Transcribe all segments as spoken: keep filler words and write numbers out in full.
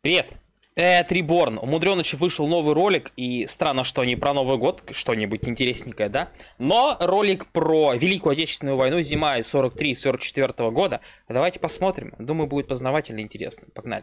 Привет! Это Reborn. Умудрёныч вышел новый ролик, и странно, что не про Новый год, что-нибудь интересненькое, да? Но ролик про Великую Отечественную войну, зима из сорок третьего сорок четвёртого года. Давайте посмотрим. Думаю, будет познавательно и интересно. Погнали.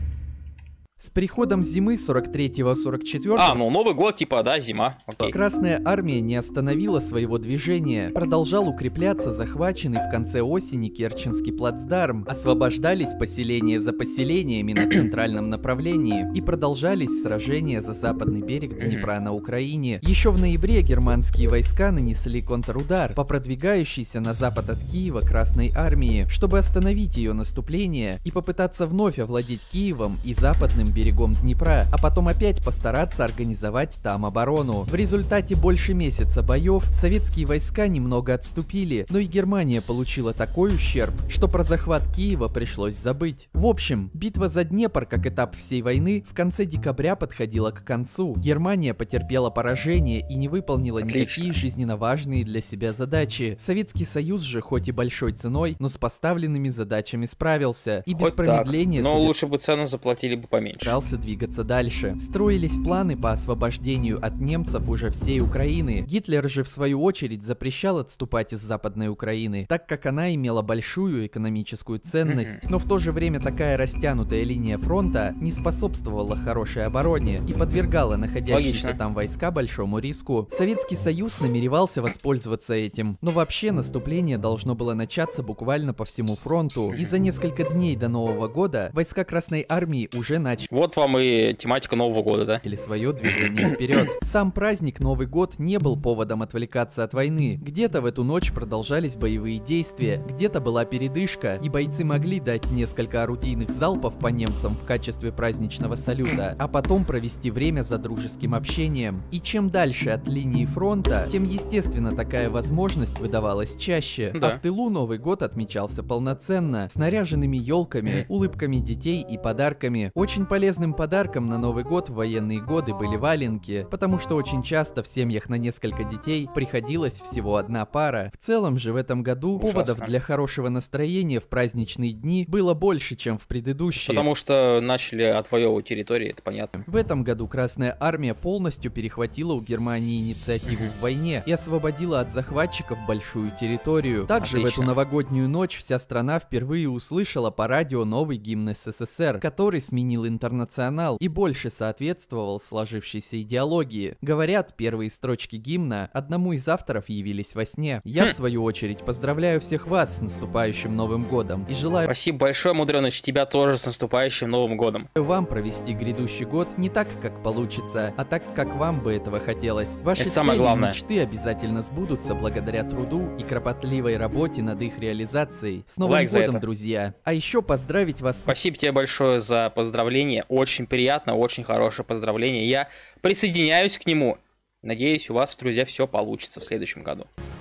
С приходом зимы сорок третьего сорок четвёртого А, ну Новый год, типа, да, зима. Окей. Красная армия не остановила своего движения. Продолжал укрепляться захваченный в конце осени Керченский плацдарм. Освобождались поселения за поселениями на центральном направлении. И продолжались сражения за западный берег Днепра на Украине. Еще в ноябре германские войска нанесли контрудар по продвигающейся на запад от Киева Красной армии, чтобы остановить ее наступление и попытаться вновь овладеть Киевом и западным берегом Днепра, а потом опять постараться организовать там оборону. В результате больше месяца боев советские войска немного отступили, но и Германия получила такой ущерб, что про захват Киева пришлось забыть. В общем, битва за Днепр как этап всей войны в конце декабря подходила к концу. Германия потерпела поражение и не выполнила Отлично. никакие жизненно важные для себя задачи. Советский Союз же, хоть и большой ценой, но с поставленными задачами справился. И без Хоть так. промедления Но Совет- лучше бы цену заплатили бы поменьше. Старался двигаться дальше. Строились планы по освобождению от немцев уже всей Украины. Гитлер же в свою очередь запрещал отступать из Западной Украины, так как она имела большую экономическую ценность. Но в то же время такая растянутая линия фронта не способствовала хорошей обороне и подвергала находящиеся Логично. там войска большому риску. Советский Союз намеревался воспользоваться этим, но вообще наступление должно было начаться буквально по всему фронту. И за несколько дней до Нового года войска Красной армии уже начали Вот вам и тематика Нового года, да? или свое движение вперед. Сам праздник Новый год не был поводом отвлекаться от войны. Где-то в эту ночь продолжались боевые действия, где-то была передышка, и бойцы могли дать несколько орудийных залпов по немцам в качестве праздничного салюта, а потом провести время за дружеским общением. И чем дальше от линии фронта, тем естественно такая возможность выдавалась чаще. Да. А в тылу Новый год отмечался полноценно, с наряженными елками, улыбками детей и подарками. Очень полезным подарком на Новый год в военные годы были валенки, потому что очень часто в семьях на несколько детей приходилось всего одна пара. В целом же в этом году Ужасно. поводов для хорошего настроения в праздничные дни было больше, чем в предыдущие. Потому что начали отвоевывать территории, это понятно. В этом году Красная армия полностью перехватила у Германии инициативу в войне и освободила от захватчиков большую территорию. Также Отлично. в эту новогоднюю ночь вся страна впервые услышала по радио новый гимн СССР, который сменил интернационал и больше соответствовал сложившейся идеологии. Говорят, первые строчки гимна одному из авторов явились во сне. Я, Хм. в свою очередь, поздравляю всех вас с наступающим Новым годом и желаю Спасибо большое, Мудрёныч, тебя тоже с наступающим Новым годом. вам провести грядущий год не так, как получится, а так, как вам бы этого хотелось. Ваши Это самое цели и главное. мечты обязательно сбудутся благодаря труду и кропотливой работе над их реализацией. С Новым Лайк за годом, это. друзья! А еще поздравить вас с Спасибо тебе большое за поздравление. Очень приятно, очень хорошее поздравление. Я присоединяюсь к нему. Надеюсь, у вас, друзья, все получится в следующем году.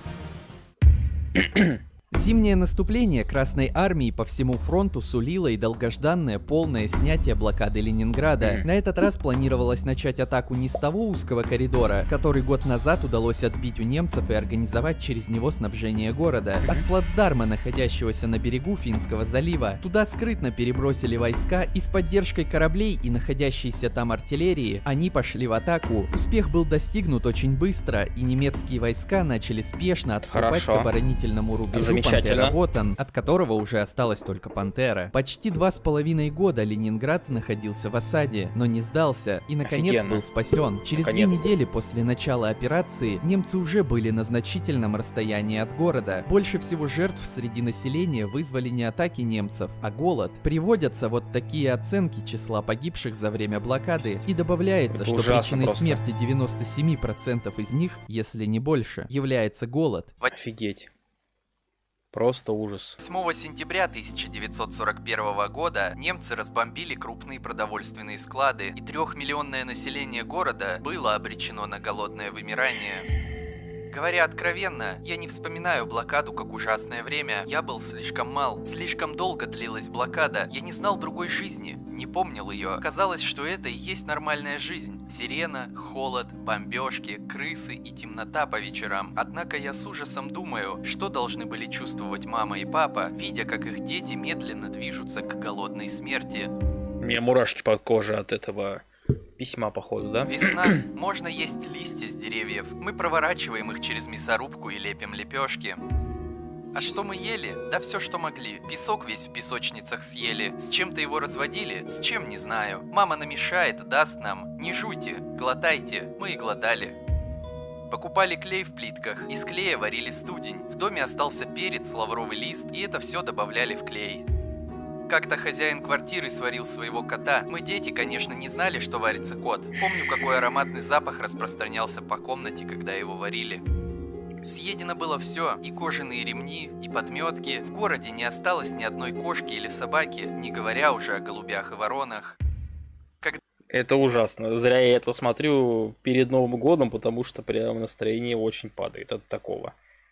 Зимнее наступление Красной армии по всему фронту сулило и долгожданное полное снятие блокады Ленинграда. Мгм. На этот раз планировалось начать атаку не с того узкого коридора, который год назад удалось отбить у немцев и организовать через него снабжение города, а с плацдарма, находящегося на берегу Финского залива. Туда скрытно перебросили войска, и с поддержкой кораблей и находящейся там артиллерии они пошли в атаку. Успех был достигнут очень быстро, и немецкие войска начали спешно отступать Хорошо. к оборонительному рубежу Замечательно. Пантера Вотан, от которого уже осталась только Пантера. Почти два с половиной года Ленинград находился в осаде, но не сдался и наконец Офигенно. был спасен. Через две Наконец-то. недели после начала операции немцы уже были на значительном расстоянии от города. Больше всего жертв среди населения вызвали не атаки немцев, а голод. Приводятся вот такие оценки числа погибших за время блокады, и добавляется, Это что ужасно причиной просто. смерти девяноста семи процентов из них, если не больше, является голод. Офигеть. Просто ужас. восьмого сентября тысяча девятьсот сорок первого года немцы разбомбили крупные продовольственные склады, и трехмиллионное население города было обречено на голодное вымирание. Говоря откровенно, я не вспоминаю блокаду как ужасное время. Я был слишком мал. Слишком долго длилась блокада. Я не знал другой жизни. Не помнил ее. Казалось, что это и есть нормальная жизнь. Сирена, холод, бомбежки, крысы и темнота по вечерам. Однако я с ужасом думаю, что должны были чувствовать мама и папа, видя, как их дети медленно движутся к голодной смерти. меня мурашки по коже от этого письма, походу, да? Весна. Можно есть листья с деревьев. Мы проворачиваем их через мясорубку и лепим лепешки. А что мы ели? Да все, что могли. Песок весь в песочницах съели. С чем-то его разводили? С чем, не знаю. Мама намешает, даст нам. Не жуйте, глотайте. Мы и глотали. Покупали клей в плитках. Из клея варили студень. В доме остался перец, лавровый лист, и это все добавляли в клей. Как-то хозяин квартиры сварил своего кота. Мы, дети, конечно, не знали, что варится кот. Помню, какой ароматный запах распространялся по комнате, когда его варили. Съедено было все, и кожаные ремни, и подметки. В городе не осталось ни одной кошки или собаки, не говоря уже о голубях и воронах. Когда... Это ужасно. Зря я это смотрю перед Новым годом, потому что прям настроение очень падает от такого.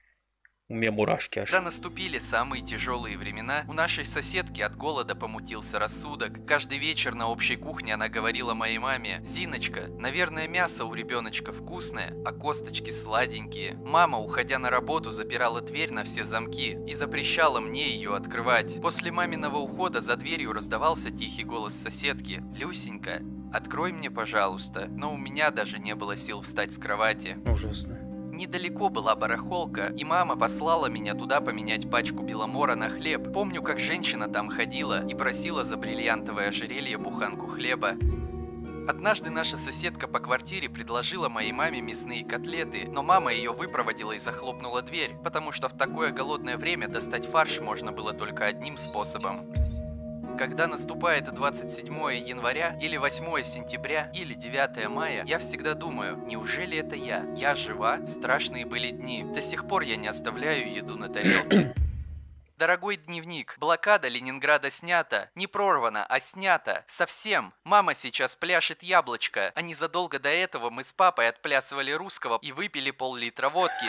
У меня мурашки аж. Когда наступили самые тяжелые времена, у нашей соседки от голода помутился рассудок. Каждый вечер на общей кухне она говорила моей маме: «Зиночка, наверное, мясо у ребеночка вкусное, а косточки сладенькие». Мама, уходя на работу, запирала дверь на все замки и запрещала мне ее открывать. После маминого ухода за дверью раздавался тихий голос соседки: «Люсенька, открой мне, пожалуйста». Но у меня даже не было сил встать с кровати. Ужасно. Недалеко была барахолка, и мама послала меня туда поменять пачку беломора на хлеб. Помню, как женщина там ходила и просила за бриллиантовое ожерелье буханку хлеба. Однажды наша соседка по квартире предложила моей маме мясные котлеты, но мама ее выпроводила и захлопнула дверь, потому что в такое голодное время достать фарш можно было только одним способом. Когда наступает двадцать седьмое января, или восьмое сентября, или девятое мая, я всегда думаю: неужели это я? Я жива? Страшные были дни. До сих пор я не оставляю еду на тарелке. Дорогой дневник, блокада Ленинграда снята. Не прорвана, а снята. Совсем. Мама сейчас пляшет яблочко, а незадолго до этого мы с папой отплясывали русского и выпили пол-литра водки.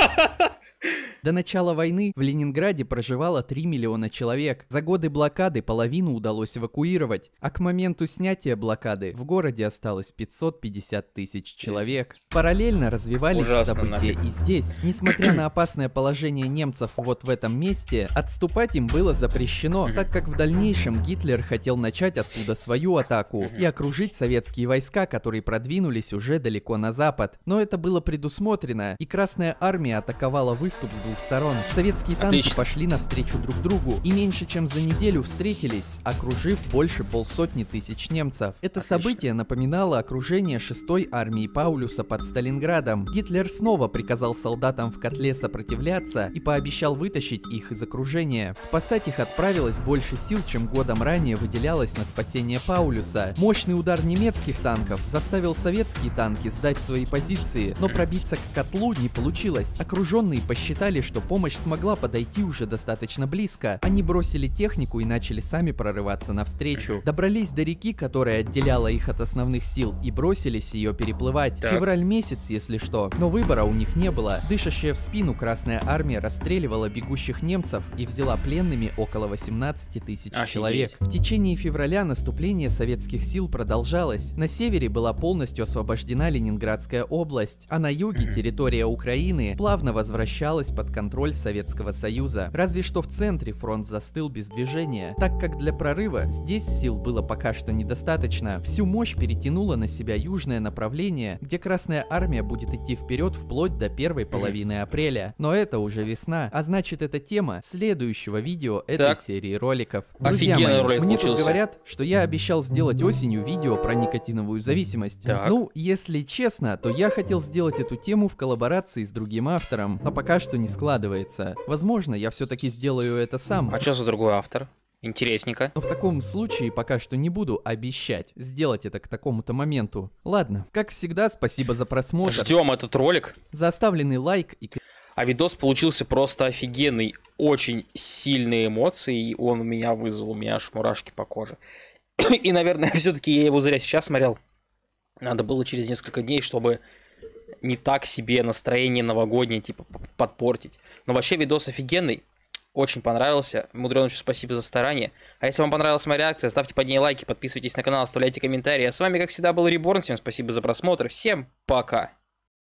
До начала войны в Ленинграде проживало три миллиона человек. За годы блокады половину удалось эвакуировать, а к моменту снятия блокады в городе осталось пятьсот пятьдесят тысяч человек. Параллельно развивались Ужасно события нафиг. и здесь. Несмотря на опасное положение немцев вот в этом месте, отступать им было запрещено, так как в дальнейшем Гитлер хотел начать оттуда свою атаку и окружить советские войска, которые продвинулись уже далеко на запад. Но это было предусмотрено, и Красная Армия атаковала выступ с двух сторон. Советские танки Отлично. пошли навстречу друг другу и меньше чем за неделю встретились, окружив больше полсотни тысяч немцев. Это Отлично. событие напоминало окружение шестой армии Паулюса под Сталинградом. Гитлер снова приказал солдатам в котле сопротивляться и пообещал вытащить их из окружения. Спасать их отправилось больше сил, чем годом ранее выделялось на спасение Паулюса. Мощный удар немецких танков заставил советские танки сдать свои позиции, но пробиться к котлу не получилось. Окруженные посчитали, что помощь смогла подойти уже достаточно близко. Они бросили технику и начали сами прорываться навстречу. Добрались до реки, которая отделяла их от основных сил, и бросились ее переплывать. Так. Февраль месяц, если что. Но выбора у них не было. Дышащая в спину Красная Армия расстреливала бегущих немцев и взяла пленными около восемнадцати тысяч Офигеть. человек. В течение февраля наступление советских сил продолжалось. На севере была полностью освобождена Ленинградская область, а на юге территория Украины плавно возвращалась под контроль Советского Союза. Разве что в центре фронт застыл без движения, так как для прорыва здесь сил было пока что недостаточно. Всю мощь перетянуло на себя южное направление, где Красная Армия будет идти вперед вплоть до первой половины апреля. Но это уже весна, а значит, это тема следующего видео этой Так. серии роликов. Друзья Офигенный мои, ролик мне тут получился. говорят, что я обещал сделать осенью видео про никотиновую зависимость. Так. Ну, если честно, то я хотел сделать эту тему в коллаборации с другим автором, но пока что не складывается. Возможно, я все-таки сделаю это сам. А что за другой автор? Интересненько. Но в таком случае пока что не буду обещать сделать это к такому-то моменту. Ладно, как всегда, спасибо за просмотр, Ждем этот ролик. за оставленный лайк и... А видос получился просто офигенный. Очень сильные эмоции. И он у меня вызвал, у меня аж мурашки по коже. И, наверное, все-таки я его зря сейчас смотрел. Надо было через несколько дней, чтобы не так себе настроение новогоднее, типа, подпортить. Но вообще видос офигенный. Очень понравился. Мудрёнычу спасибо за старание. А если вам понравилась моя реакция, ставьте под ней лайки, подписывайтесь на канал, оставляйте комментарии. А с вами, как всегда, был Реборн. Всем спасибо за просмотр. Всем пока.